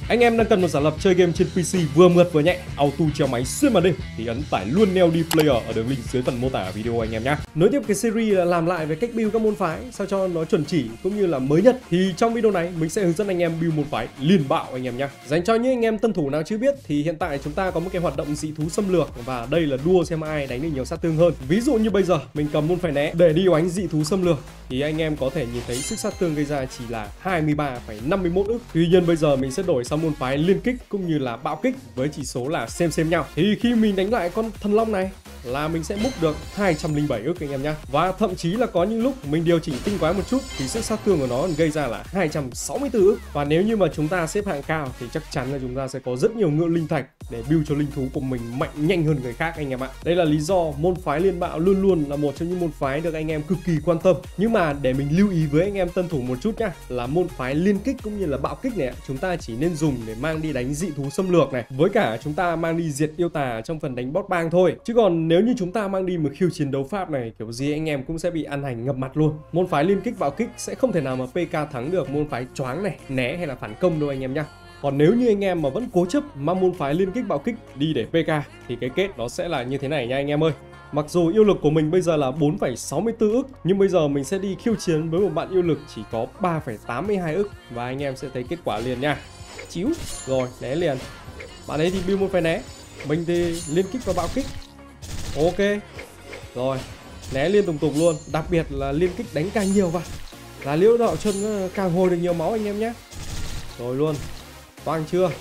Anh em đang cần một giả lập chơi game trên PC vừa mượt vừa nhẹ, auto treo máy xuyên màn đêm thì ấn tải luôn Neo D Player ở đường link dưới phần mô tả video anh em nhé. Nối tiếp cái series là làm lại về cách build các môn phái sao cho nó chuẩn chỉ cũng như là mới nhất, thì trong video này mình sẽ hướng dẫn anh em build môn phái liên bạo anh em nhé. Dành cho những anh em tân thủ nào chưa biết thì hiện tại chúng ta có một cái hoạt động dị thú xâm lược, và đây là đua xem ai đánh được nhiều sát thương hơn. Ví dụ như bây giờ mình cầm môn phái né để đi oánh dị thú xâm lược thì anh em có thể nhìn thấy sức sát thương gây ra chỉ là 23,51 ức. Tuy nhiên bây giờ mình sẽ đổi sang môn phái liên kích cũng như là bạo kích với chỉ số là xem nhau. Thì khi mình đánh lại con thần long này là mình sẽ múc được 207 ức anh em nhá. Và thậm chí là có những lúc mình điều chỉnh tinh quái một chút thì sức sát thương của nó gây ra là 264 ức. Và nếu như mà chúng ta xếp hạng cao thì chắc chắn là chúng ta sẽ có rất nhiều ngựa linh thạch để build cho linh thú của mình mạnh nhanh hơn người khác anh em ạ. Đây là lý do môn phái liên bạo luôn luôn là một trong những môn phái được anh em cực kỳ quan tâm. Nhưng mà để mình lưu ý với anh em tân thủ một chút nhá, là môn phái liên kích cũng như là bạo kích này chúng ta chỉ nên dùng để mang đi đánh dị thú xâm lược này, với cả chúng ta mang đi diệt yêu tà trong phần đánh boss bang thôi. Chứ còn nếu như chúng ta mang đi một khiêu chiến đấu pháp này, kiểu gì anh em cũng sẽ bị ăn hành ngập mặt luôn. Môn phái liên kích bạo kích sẽ không thể nào mà PK thắng được môn phái choáng này, né hay là phản công đâu anh em nhá. Còn nếu như anh em mà vẫn cố chấp mang môn phái liên kích bạo kích đi để PK thì cái kết nó sẽ là như thế này nha anh em ơi. Mặc dù yêu lực của mình bây giờ là 4,64 ức, nhưng bây giờ mình sẽ đi khiêu chiến với một bạn yêu lực chỉ có 3,82 ức, và anh em sẽ thấy kết quả liền nha. Chíu, rồi né liền. Bạn ấy thì build môn phái né, mình thì liên kích và bạo kích. Ok, rồi né liên tục luôn, đặc biệt là liên kích đánh càng nhiều vào là liễu đạo chân càng hồi được nhiều máu anh em nhé. Rồi luôn, toang chưa?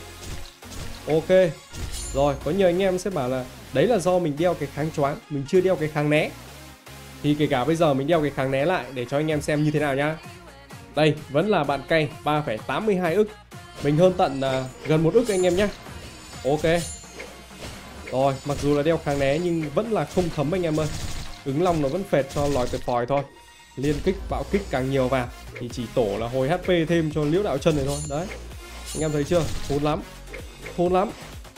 Ok. Rồi, có nhiều anh em sẽ bảo là đấy là do mình đeo cái kháng choáng, mình chưa đeo cái kháng né. Thì kể cả bây giờ mình đeo cái kháng né lại để cho anh em xem như thế nào nhá. Đây, vẫn là bạn cay 3,82 ức. Mình hơn tận gần 1 ức anh em nhé. Ok. Rồi, mặc dù là đeo kháng né nhưng vẫn là không thấm anh em ơi. Ứng long nó vẫn phệt cho lòi tuyệt vời thôi. Liên kích, bạo kích càng nhiều vào thì chỉ tổ là hồi HP thêm cho liễu đạo chân này thôi. Đấy, anh em thấy chưa? Thốn lắm. Thốn lắm.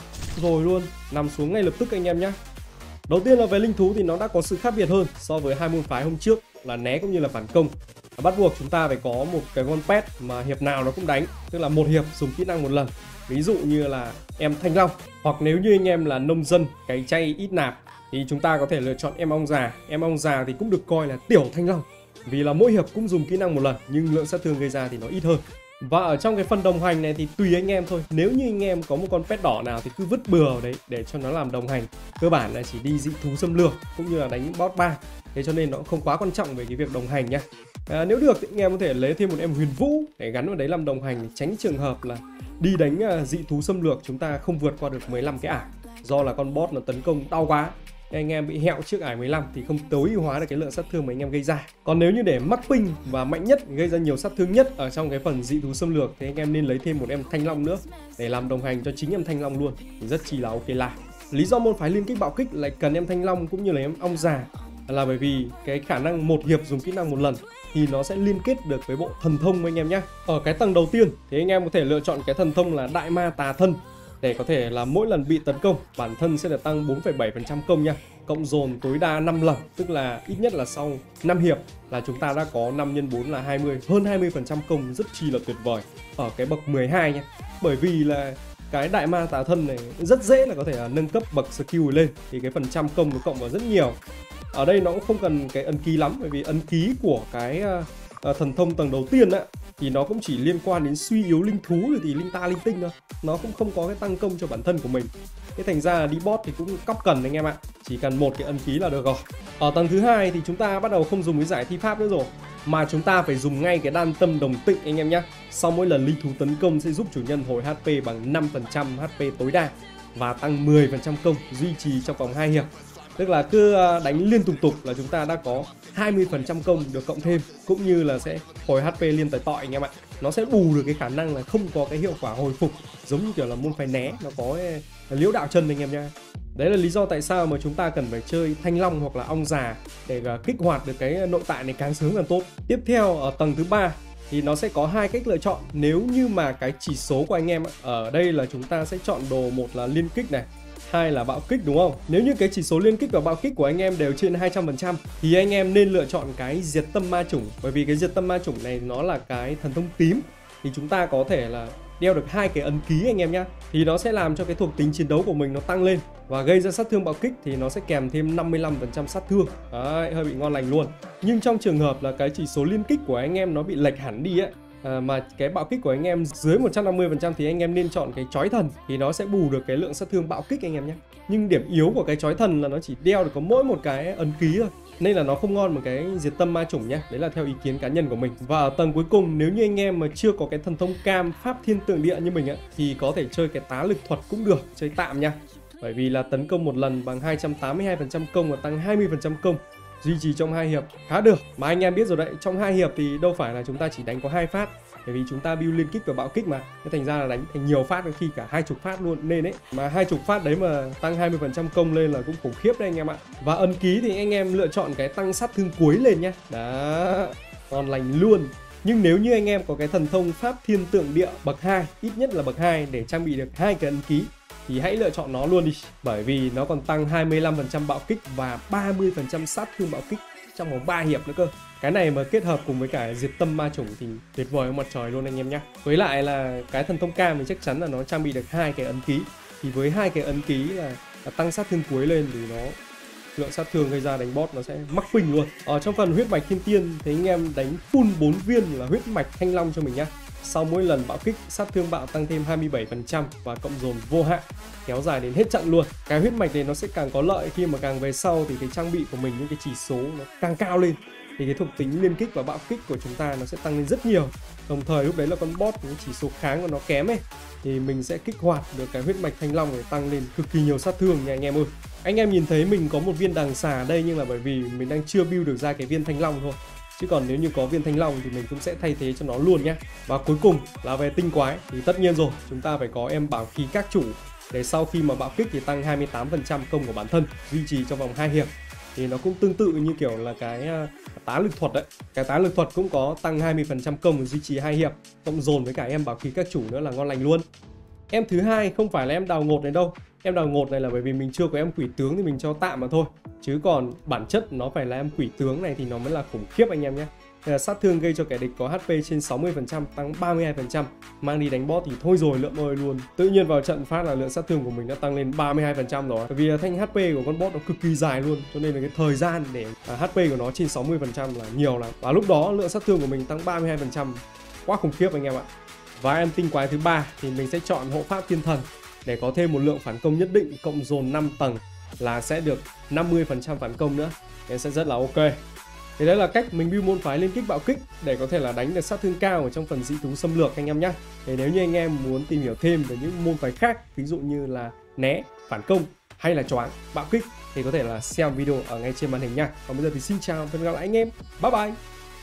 Rồi luôn, nằm xuống ngay lập tức anh em nhé. Đầu tiên là về linh thú thì nó đã có sự khác biệt hơn so với hai môn phái hôm trước là né cũng như là phản công. Bắt buộc chúng ta phải có một cái con pet mà hiệp nào nó cũng đánh, tức là một hiệp dùng kỹ năng một lần. Ví dụ như là em Thanh Long, hoặc nếu như anh em là nông dân cày chay ít nạp thì chúng ta có thể lựa chọn em ong già. Em ong già thì cũng được coi là tiểu Thanh Long, vì là mỗi hiệp cũng dùng kỹ năng một lần nhưng lượng sát thương gây ra thì nó ít hơn. Và ở trong cái phần đồng hành này thì tùy anh em thôi. Nếu như anh em có một con pet đỏ nào thì cứ vứt bừa vào đấy để cho nó làm đồng hành. Cơ bản là chỉ đi dị thú xâm lược cũng như là đánh boss bang. Thế cho nên nó không quá quan trọng về cái việc đồng hành nhá. Nếu được thì anh em có thể lấy thêm một em huyền vũ để gắn vào đấy làm đồng hành, để tránh trường hợp là đi đánh dị thú xâm lược chúng ta không vượt qua được 15 cái ải, do là con boss nó tấn công đau quá. Anh em bị hẹo trước ải 15 thì không tối ưu hóa được cái lượng sát thương mà anh em gây ra. Còn nếu như để mắc ping và mạnh nhất, gây ra nhiều sát thương nhất ở trong cái phần dị thú xâm lược thì anh em nên lấy thêm một em Thanh Long nữa để làm đồng hành cho chính em Thanh Long luôn, thì rất chi là ok là. Lý do môn phái liên kích bạo kích lại cần em Thanh Long cũng như là em ong già là bởi vì cái khả năng một hiệp dùng kỹ năng một lần thì nó sẽ liên kết được với bộ thần thông anh em nhé. Ở cái tầng đầu tiên thì anh em có thể lựa chọn cái thần thông là Đại Ma Tà Thân, để có thể là mỗi lần bị tấn công bản thân sẽ được tăng 4,7% công nha. Cộng dồn tối đa 5 lần, tức là ít nhất là sau 5 hiệp là chúng ta đã có 5 x 4 là 20, hơn 20% công, rất chi là tuyệt vời ở cái bậc 12 nha. Bởi vì là cái Đại Ma Tà Thân này rất dễ là có thể là nâng cấp bậc skill lên, thì cái phần trăm công nó cộng vào rất nhiều. Ở đây nó cũng không cần cái ấn ký lắm, bởi vì ấn ký của cái thần thông tầng đầu tiên á thì nó cũng chỉ liên quan đến suy yếu linh thú rồi thì linh ta linh tinh thôi, nó cũng không có cái tăng công cho bản thân của mình. Thế thành ra là đi boss thì cũng cóc cần anh em ạ, chỉ cần một cái ấn ký là được rồi. Ở tầng thứ hai thì chúng ta bắt đầu không dùng cái giải thi pháp nữa rồi, mà chúng ta phải dùng ngay cái đan tâm đồng tịnh anh em nhé. Sau mỗi lần linh thú tấn công sẽ giúp chủ nhân hồi HP bằng 5% HP tối đa và tăng 10% công duy trì trong vòng 2 hiệp. Tức là cứ đánh liên tục là chúng ta đã có 20% công được cộng thêm, cũng như là sẽ hồi HP liên tới tọi anh em ạ. Nó sẽ bù được cái khả năng là không có cái hiệu quả hồi phục giống như kiểu là môn phái né nó có liễu đạo chân anh em nha. Đấy là lý do tại sao mà chúng ta cần phải chơi Thanh Long hoặc là ong già để kích hoạt được cái nội tại này càng sớm càng tốt. Tiếp theo ở tầng thứ 3 thì nó sẽ có hai cách lựa chọn. Nếu như mà cái chỉ số của anh em ở đây là chúng ta sẽ chọn đồ, một là liên kích này, hai là bạo kích đúng không? Nếu như cái chỉ số liên kích và bạo kích của anh em đều trên 200% thì anh em nên lựa chọn cái diệt tâm ma chủng. Bởi vì cái diệt tâm ma chủng này nó là cái thần thông tím, thì chúng ta có thể là đeo được 2 cái ấn ký anh em nhá, thì nó sẽ làm cho cái thuộc tính chiến đấu của mình nó tăng lên và gây ra sát thương bạo kích thì nó sẽ kèm thêm 55% sát thương. Đấy, hơi bị ngon lành luôn. Nhưng trong trường hợp là cái chỉ số liên kích của anh em nó bị lệch hẳn đi ấy, mà cái bạo kích của anh em dưới 150% thì anh em nên chọn cái chói thần, thì nó sẽ bù được cái lượng sát thương bạo kích anh em nhé. Nhưng điểm yếu của cái chói thần là nó chỉ đeo được có mỗi một cái ấn ký thôi, nên là nó không ngon một cái diệt tâm ma chủng nhé. Đấy là theo ý kiến cá nhân của mình. Và ở tầng cuối cùng, nếu như anh em mà chưa có cái thần thông cam pháp thiên tượng địa như mình ấy, thì có thể chơi cái tá lực thuật cũng được, chơi tạm nha. Bởi vì là tấn công một lần bằng 282% công và tăng 20% công, duy trì trong 2 hiệp khá được. Mà anh em biết rồi đấy, trong 2 hiệp thì đâu phải là chúng ta chỉ đánh có 2 phát, bởi vì chúng ta build liên kích và bạo kích mà, nên thành ra là đánh thành nhiều phát, khi cả 20 phát luôn nên ấy. Mà 20 phát đấy mà tăng 20% công lên là cũng khủng khiếp đấy anh em ạ. Và ấn ký thì anh em lựa chọn cái tăng sát thương cuối lên nhé. Đó, ngon lành luôn. Nhưng nếu như anh em có cái thần thông pháp thiên tượng địa bậc 2, ít nhất là bậc 2 để trang bị được 2 cái ấn ký, thì hãy lựa chọn nó luôn đi. Bởi vì nó còn tăng 25% bạo kích và 30% sát thương bạo kích trong vòng 3 hiệp nữa cơ. Cái này mà kết hợp cùng với cả diệt tâm ma chủng thì tuyệt vời hơn mặt trời luôn anh em nhé. Với lại là cái thần thông cam thì chắc chắn là nó trang bị được 2 cái ấn ký. Thì với 2 cái ấn ký là tăng sát thương cuối lên thì nó lượng sát thương gây ra đánh boss nó sẽ mắc phình luôn. Ở trong phần huyết mạch thiên tiên thì anh em đánh full 4 viên là huyết mạch thanh long cho mình nhá. Sau mỗi lần bạo kích, sát thương bạo tăng thêm 27% và cộng dồn vô hạn, kéo dài đến hết trận luôn. Cái huyết mạch này nó sẽ càng có lợi khi mà càng về sau thì cái trang bị của mình, những cái chỉ số nó càng cao lên, thì cái thuộc tính liên kích và bạo kích của chúng ta nó sẽ tăng lên rất nhiều. Đồng thời lúc đấy là con boss những chỉ số kháng của nó kém ấy, thì mình sẽ kích hoạt được cái huyết mạch thanh long để tăng lên cực kỳ nhiều sát thương nha anh em ơi. Anh em nhìn thấy mình có một viên đằng xà ở đây, nhưng là bởi vì mình đang chưa build được ra cái viên thanh long thôi. Chứ còn nếu như có viên thanh long thì mình cũng sẽ thay thế cho nó luôn nhé. Và cuối cùng là về tinh quái, thì tất nhiên rồi, chúng ta phải có em bảo khí các chủ, để sau khi mà bạo kích thì tăng 28% công của bản thân, duy trì trong vòng 2 hiệp. Thì nó cũng tương tự như kiểu là cái tá lực thuật đấy. Cái tá lực thuật cũng có tăng 20% công duy trì 2 hiệp, cộng dồn với cả em bảo khí các chủ nữa là ngon lành luôn. Em thứ hai không phải là em đào ngột này đâu. Em đào ngột này là bởi vì mình chưa có em quỷ tướng thì mình cho tạm mà thôi. Chứ còn bản chất nó phải là em quỷ tướng này thì nó mới là khủng khiếp anh em nhé. Sát thương gây cho kẻ địch có HP trên 60%, tăng 32%. Mang đi đánh boss thì thôi rồi lượm ơi luôn. Tự nhiên vào trận phát là lượng sát thương của mình đã tăng lên 32% rồi. Bởi vì thanh HP của con boss nó cực kỳ dài luôn, cho nên là cái thời gian để HP của nó trên 60% là nhiều lắm. Và lúc đó lượng sát thương của mình tăng 32%, quá khủng khiếp anh em ạ. Và em tinh quái thứ ba thì mình sẽ chọn hộ pháp thiên thần để có thêm một lượng phản công nhất định, cộng dồn 5 tầng là sẽ được 50% phản công nữa. Nên sẽ rất là ok. Thì đấy là cách mình build môn phái liên kích bạo kích để có thể là đánh được sát thương cao ở trong phần dị thú xâm lược anh em nhé. Thì nếu như anh em muốn tìm hiểu thêm về những môn phái khác, ví dụ như là né, phản công hay là choáng, bạo kích, thì có thể là xem video ở ngay trên màn hình nha. Còn bây giờ thì xin chào và hẹn gặp lại anh em. Bye bye.